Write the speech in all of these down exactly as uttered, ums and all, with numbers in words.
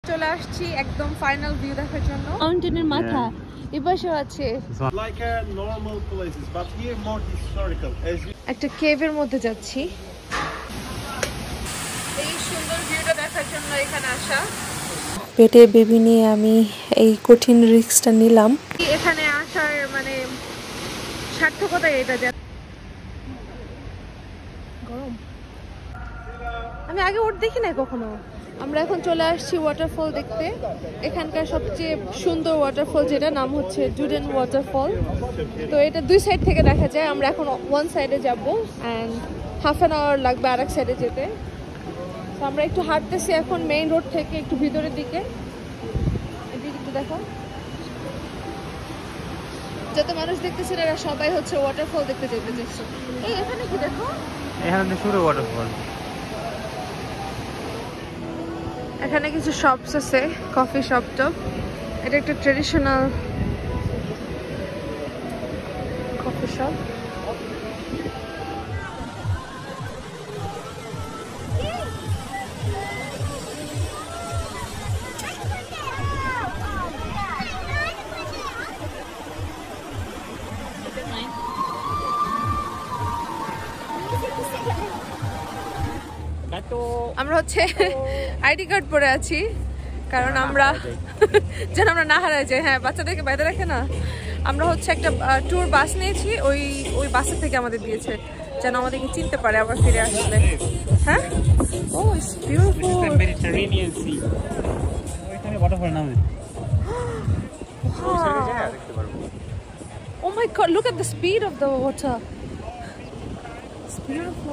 চলে আসছি একদম ফাইনাল ভিউ দেখার জন্য মাউন্টেনের মাথা এপাশে আছে like a normal places but here more historical as you... একটা কেভের মধ্যে যাচ্ছি এই সুন্দর ভিউটা দেখার জন্য এখানে আসা পেটে বেবি নিয়ে আমি এই কঠিন রিস্কটা নিলাম এখানে আসার মানে সার্থকতা এটা যে গরম আমি আগে ওর দেখি না কখনো আমরা এখন চলে আসছি ওয়াটারফল দেখতে এখানকার সবচেয়ে সুন্দর ওয়াটারফল যেটা নাম হচ্ছে ডুডেন ওয়াটারফল তো এটা দুই সাইড থেকে দেখা যায় আমরা এখন ওয়ান সাইডে যাব অ্যান্ড হাফ অ্যান আওয়ার লাগবে আরেক সাইডে যেতে তো আমরা একটু হাঁটতেছি এখন মেইন রোড থেকে একটু ভিতরের দিকে এদিকে একটু দেখো যত মানুষ দেখতেছে এরা সবাই হচ্ছে ওয়াটারফল দেখতে যেতে চাইছে এই এখানে কি দেখো এখানে শুরু ওয়াটারফল এখানে কিছু শপস আছে কফি শপ টপ এটা একটা ট্রেডিশনাল কফি শপ আমরা হচ্ছে আইডি কার্ড পরে আছি কারণ আমরা যেন আমরা না হারাই যাই হ্যাঁ বাচ্চাদেরকে বাইরে রাখে না আমরা হচ্ছে একটা ট্যুর বাস নিয়েছি ওই ওই বাসের থেকে আমাদের দিয়েছে যেন আমাদেরকে চিনতে পারে আবার ফিরে আসলে হ্যাঁ oh it's beautiful Mediterranean sea এখানে ওয়াটারফল নামে Oh my god, look at the speed of the water. It's beautiful.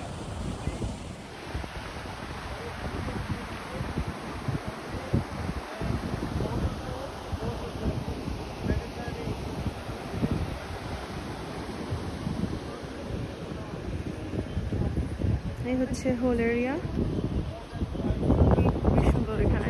এই হচ্ছে হোল এরিয়া খুবই সুন্দর এখানে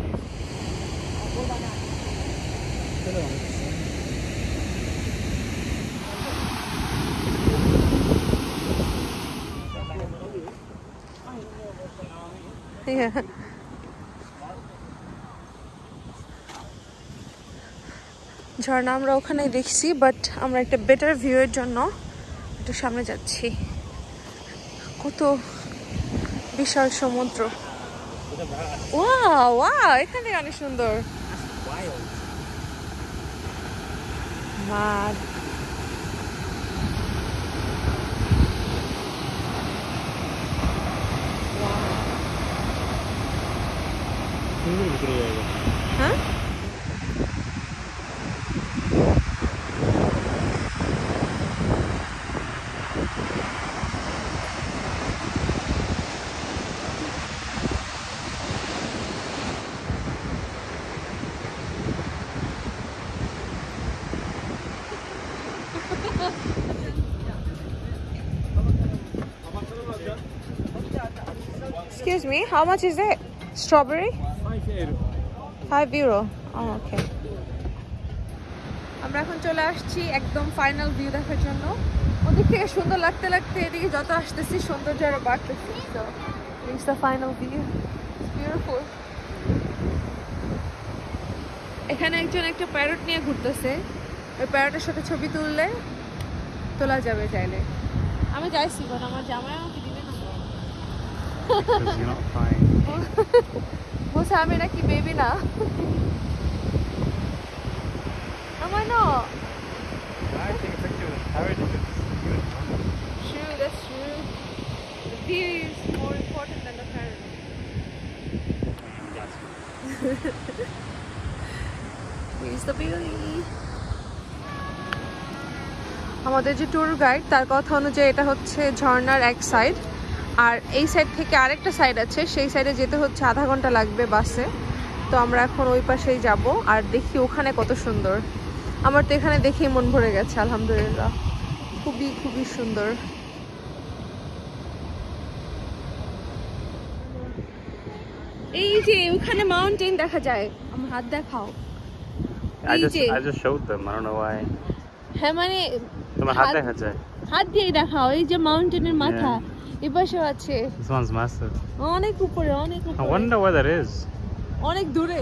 ঝর্ণা আমরা ওখানেই দেখছি বাট আমরা একটা বেটার ভিউ এর জন্য একটু সামনে যাচ্ছি কত বিশাল সমুদ্র ওয়াও ওয়াও এখানে অনেক সুন্দর মাদ হ্যাঁ Excuse me, how much is it? Strawberry? Five euro. Oh, okay. আমরা এখন চলে আসছি একদম ফাইনাল ভিউ দেখার জন্য ওদিক থেকে সুন্দর লাগতে লাগতে এদিকে যত আসতেছি সৌন্দর্য আরো বাড়তেছি so it's the final view it's beautiful এখানে একজন একটা প্যারট নিয়ে ঘুরতেছে ওই প্যারটের সাথে ছবি তুললে তোলা যাবে চাইলে আমি যাইছি কোন আমার জামাই আমাকে দিবে না বলছে আমি নাকি বেবি না Am I not? I think it's actually heritage is good. True, that's true. The view is more important than the parent. Here's the beauty. আমাদের যে ট্যুর গাইড তার কথা অনুযায়ী এটা হচ্ছে ঝর্ণার এক সাইড আর এই সাইড থেকে আরেকটা সাইড আছে সেই সাইডে যেতে হচ্ছে আধা ঘন্টা লাগবে বাসে তো আমরা এখন ওই পাশেই যাব আর দেখি ওখানে কত সুন্দর আমার তো এখানে দেখেই মন ভরে গেছে আলহামদুলিল্লাহ খুবই খুবই সুন্দর এই যে ওখানে মাউন্টেন দেখা যায় আমার হাত দেখাও I just I just showed them I don't know why হ্যাঁ মানে তোমার হাত দেখা যায় হাত দিয়ে দেখাও এই যে মাউন্টেনের মাথা এপাশে আছে This one's massive অনেক উপরে অনেক উপরে I wonder where that is অনেক দূরে।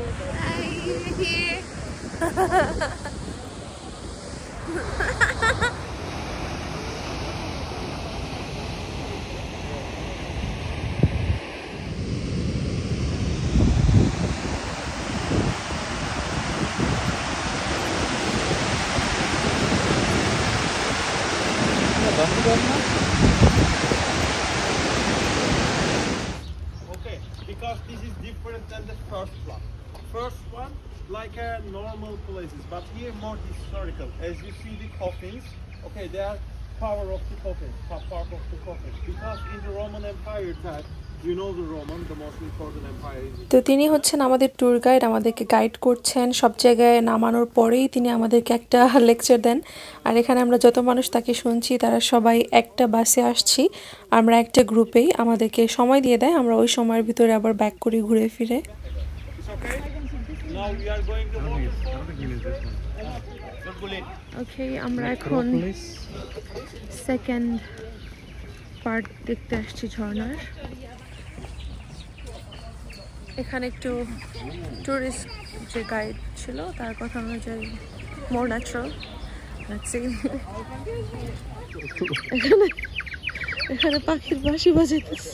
Okay, because this is different than the first one. First one, like a normal places, but here more historical. As you see the coffins, okay, they are power of the coffin, top part of the coffin. Because in the Roman Empire time, you know the Roman, the most important empire is. তো তিনি হচ্ছেন আমাদের tour guide, আমাদেরকে guide করছেন সব জায়গায় নামানোর পরেই তিনি আমাদেরকে একটা লেকচার দেন। আর এখানে আমরা যত মানুষ তাকে শুনছি তারা সবাই একটা বাসে আসছি, আমরা একটা গ্রুপেই, আমাদেরকে সময় দিয়ে দেয়, আমরা ওই সময়ের ভিতরে আবার ব্যাক করি ঘুরে ফিরে। ওকে, আমরা এখন সেকেন্ড পার্ট দেখতে আসছি ঝর্ণার। এখানে একটু টুরিস্ট যে গাইড ছিল তার কথা অনুযায়ী মোর ন্যাচারাল। এখানে এখানে পাখির বাঁশি বাজাইতেছে।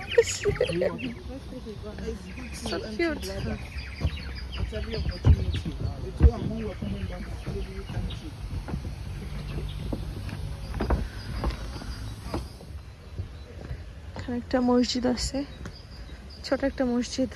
এখানে একটা মসজিদ আছে, ছোট একটা মসজিদ।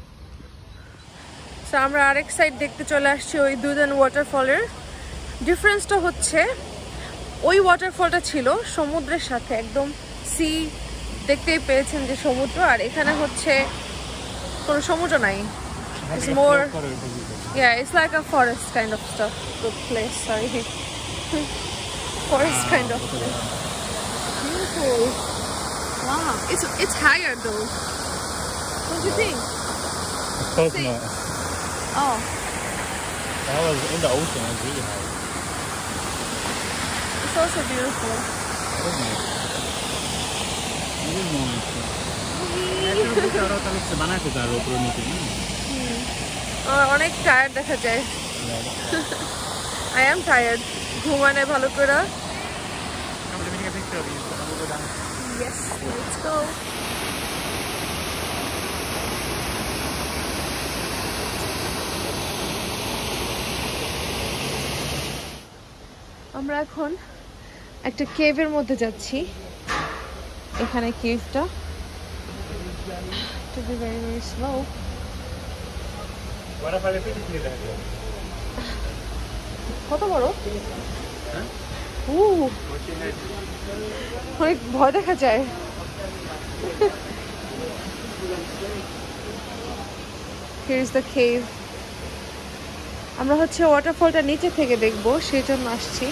তো আমরা আরেক সাইড দেখতে চলে আসছি ওই দুদেন ওয়াটারফলের। ডিফারেন্সটা হচ্ছে ওই ওয়াটারফলটা ছিল সমুদ্রের সাথে, একদম সি দেখতেই পেয়েছেন যে সমুদ্র, আর এখানে হচ্ছে কোনো সমুদ্র নাই। It's more, yeah, it's like a forest kind of stuff. Good place, sorry. Forest kind of place. Beautiful. Wow, it's it's higher though. What do you think? Of course not. Oh, That was in the ocean. It was really high. it's also beautiful. That was nice. আমার অনেক tired দেখা যায়। I am tired. ঘুমানে ভালো করে। Yes, let's go. আমরা এখন একটা কেভের মধ্যে যাচ্ছি। এখানে কেভটা to be very very slow. কত বড়? ও, অনেক ভয় দেখা যায়। Here is the cave. আমরা হচ্ছে ওয়াটারফলটা নিচে থেকে দেখবো, সেই জন্য আসছি।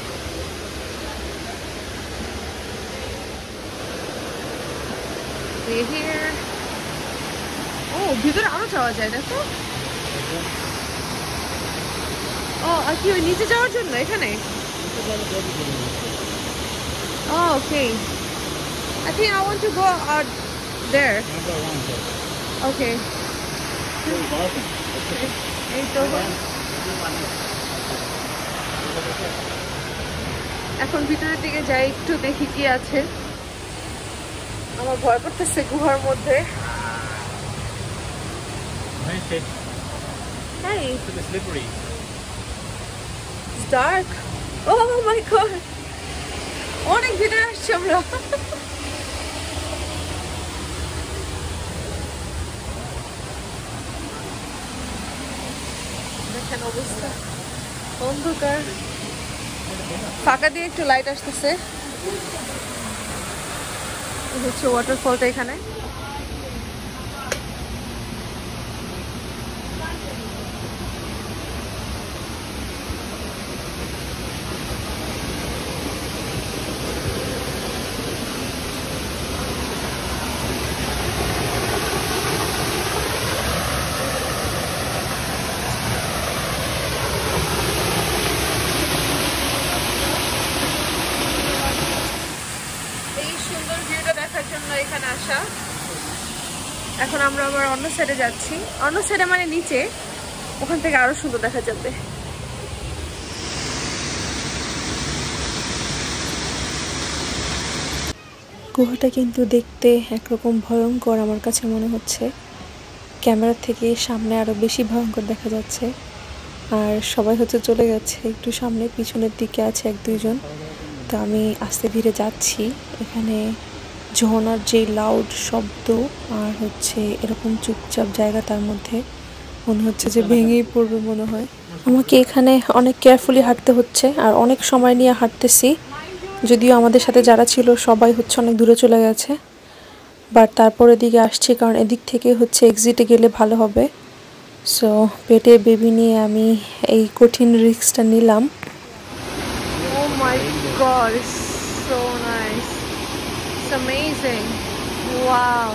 Here. ও, ভিতরে আরো যাওয়া যায়, দেখো। ও, আর কি ওই নিচে যাওয়ার জন্য এখানে? Oh, okay. I think I want to go out there. Okay. এই তো এখন ভিতরের দিকে যাই, একটু দেখি কি আছে। আমার ভয় করতেছে গুহার মধ্যে। Hey. It's slippery. It's dark. Oh my god. অনেক ভিতরে আসছি আমরা। দেখেন অবস্থা, অন্ধকার। ফাঁকা দিয়ে একটু লাইট আসতেছে। হচ্ছে ওয়াটারফলটা এখানে। এই সুন্দর ভিউটা দেখার জন্য এখানে আসা। এখন আমরা আবার অন্য সাইডে যাচ্ছি, অন্য সাইডে মানে নিচে, ওখান থেকে আরো সুন্দর দেখা যাবে। গুহাটা কিন্তু দেখতে একরকম ভয়ঙ্কর আমার কাছে মনে হচ্ছে, ক্যামেরা থেকে সামনে আরো বেশি ভয়ঙ্কর দেখা যাচ্ছে। আর সবাই হচ্ছে চলে গেছে একটু সামনে, পিছনের দিকে আছে এক দুইজন। তো আমি আস্তে ধীরে যাচ্ছি। এখানে ঝর্ণার যে লাউড শব্দ আর হচ্ছে এরকম চুপচাপ জায়গা, তার মধ্যে মনে হচ্ছে যে ভেঙেই পড়বে মনে হয়। আমাকে এখানে অনেক কেয়ারফুলি হাঁটতে হচ্ছে আর অনেক সময় নিয়ে হাঁটতেছি, যদিও আমাদের সাথে যারা ছিল সবাই হচ্ছে অনেক দূরে চলে গেছে, বাট তারপর এদিকে আসছি কারণ এদিক থেকে হচ্ছে এক্সিটে গেলে ভালো হবে। সো পেটে বেবি নিয়ে আমি এই কঠিন রিস্কটা নিলাম। Oh my god, it's so nice. It's amazing. Wow.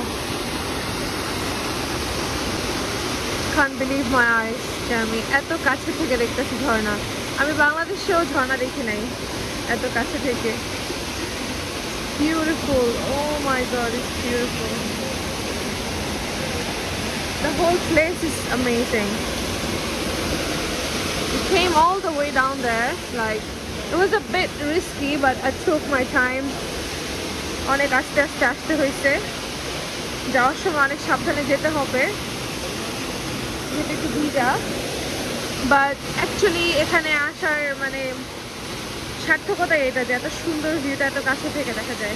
Can't believe my eyes, Jeremy. এত কাছে থেকে দেখতেছি ঝর্ণা। আমি বাংলাদেশেও ঝর্ণা দেখি নাই এত কাছে থেকে। Beautiful. Oh my god, it's beautiful. The whole place is amazing. We came all the way down there, like it was a bit risky, but I took my time. অনেক আস্তে আস্তে আসতে হয়েছে, যাওয়ার সময় অনেক সাবধানে যেতে হবে, যেটা একটু ভিজা, বাট অ্যাকচুয়ালি এখানে আসার মানে সার্থকতা এটা যে এত সুন্দর ভিউটা এত কাছে থেকে দেখা যায়।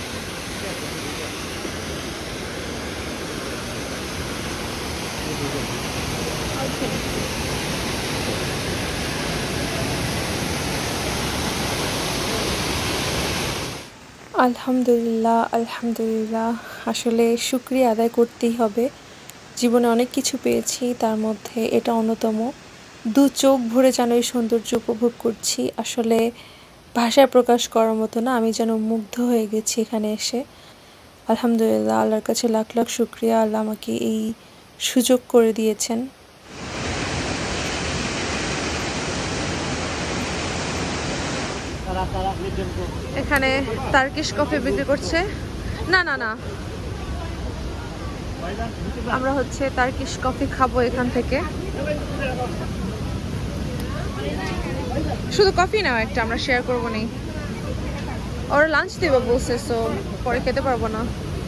আলহামদুলিল্লাহ আলহামদুলিল্লাহ, আসলে শুকরিয়া আদায় করতেই হবে। জীবনে অনেক কিছু পেয়েছি, তার মধ্যে এটা অন্যতম। দু চোখ ভরে যেন এই সৌন্দর্য উপভোগ করছি, আসলে ভাষায় প্রকাশ করার মতো না। আমি যেন মুগ্ধ হয়ে গেছি এখানে এসে। আলহামদুলিল্লাহ, আল্লাহর কাছে লাখ লাখ শুকরিয়া, আল্লাহ আমাকে এই সুযোগ করে দিয়েছেন। এখানে টার্কিশ কফি বিক্রি করছে। না না না আমরা হচ্ছে টার্কিশ কফি খাবো এখান থেকে। শুধু কফি নাও একটা, আমরা শেয়ার করবো নি। ওরা লাঞ্চ দেবে বলছে, সো পরে খেতে পারবো না।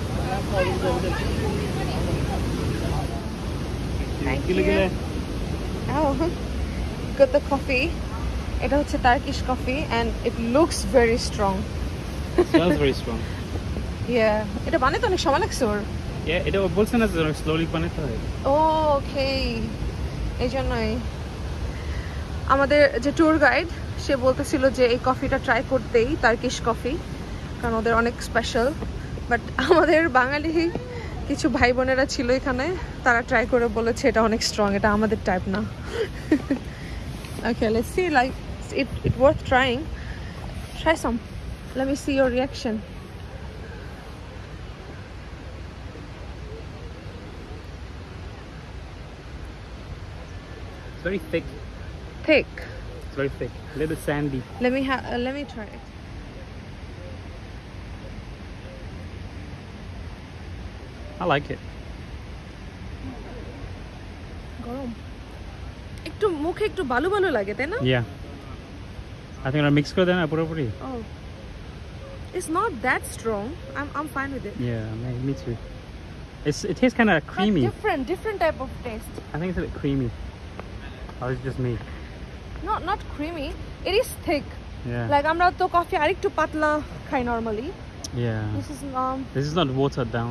Thank you. Oh, got the coffee. এটা হচ্ছে Turkish coffee and it looks very strong. It smells very strong. Yeah, এটা বানাতে অনেক সময় লাগছে ওর। Yeah, এটা বলছে না যে অনেক স্লোলি বানাতে হয়। Oh, okay. এই জন্যই আমাদের যে ট্যুর গাইড সে বলতেছিল যে এই কফিটা ট্রাই করতেই, টার্কিশ কফি, কারণ ওদের অনেক স্পেশাল। বাট আমাদের বাঙালি কিছু ভাই বোনেরা ছিল এখানে, তারা ট্রাই করে বলেছে এটা অনেক স্ট্রং, এটা আমাদের টাইপ না। Okay, let's see, like it it worth trying. Try some. Let me see your reaction. It's very thick. Thick. It's very thick. A little sandy. Let me have. Uh, let me try it. I like it. গরম একটু, মুখে একটু বালু বালু লাগে, তাই না? Yeah. I think I'll mix করে দেন পুরোপুরি। Oh, it's not that strong. I'm I'm fine with it. Yeah, me too. It's it tastes kind of creamy. But different, different type of taste. I think it's a bit creamy. Or is it just me? Not not creamy. It is thick. Yeah. Like আমরা তো coffee আরেকটু পাতলা খাই normally. Yeah. This is um. This is not watered down.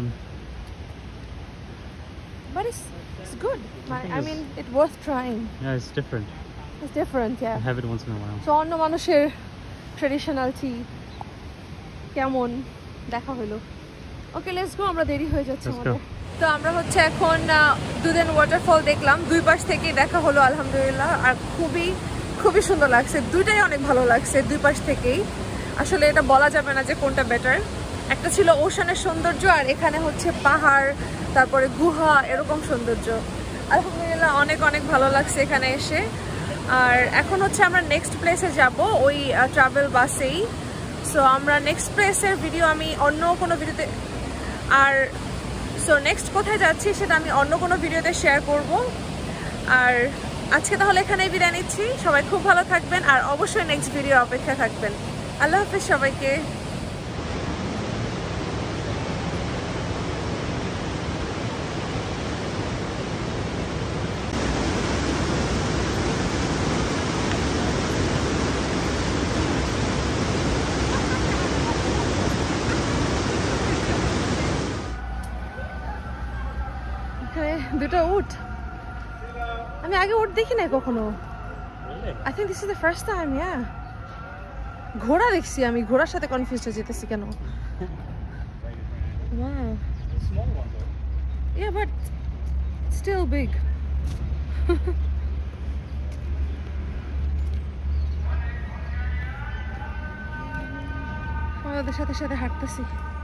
But it's it's good. I, I, I it's, mean, it's worth trying. Yeah, it's different. It's different, yeah. I have it once in a while. So অন্য মানুষের traditional টি কেমন দেখা হলো। ওকে, let's go, আমরা দেরি হয়ে যাচ্ছে আমাদের। তো আমরা হচ্ছে এখন দুদেন ওয়াটারফল দেখলাম, দুই পাশ থেকেই দেখা হলো আলহামদুলিল্লাহ, আর খুবই খুবই সুন্দর লাগছে, দুইটাই অনেক ভালো লাগছে দুই পাশ থেকেই। আসলে এটা বলা যাবে না যে কোনটা বেটার। একটা ছিল ওশানের সৌন্দর্য, আর এখানে হচ্ছে পাহাড়, তারপরে গুহা, এরকম সৌন্দর্য। আলহামদুলিল্লাহ অনেক অনেক ভালো লাগছে এখানে এসে। আর এখন হচ্ছে আমরা নেক্সট প্লেসে যাব ওই ট্রাভেল বাসেই। সো আমরা নেক্সট প্লেসের ভিডিও আমি অন্য কোনো ভিডিওতে, আর সো নেক্সট কোথায় যাচ্ছি সেটা আমি অন্য কোনো ভিডিওতে শেয়ার করব। আর আজকে তাহলে এখানেই বিদায় নিচ্ছি। সবাই খুব ভালো থাকবেন আর অবশ্যই নেক্সট ভিডিও অপেক্ষা থাকবেন। আল্লাহ হাফেজ সবাইকে। এখানে দুটো উট, আমি আগে উট দেখি নাই কখনো। I think this is the first time. Yeah, ঘোড়া দেখছি আমি, ঘোড়ার সাথে কনফিউজ হয়ে যেতেছি কেন। Wow. Small one though. Yeah, but still big. আমি ওদের সাথে সাথে হাঁটতেছি।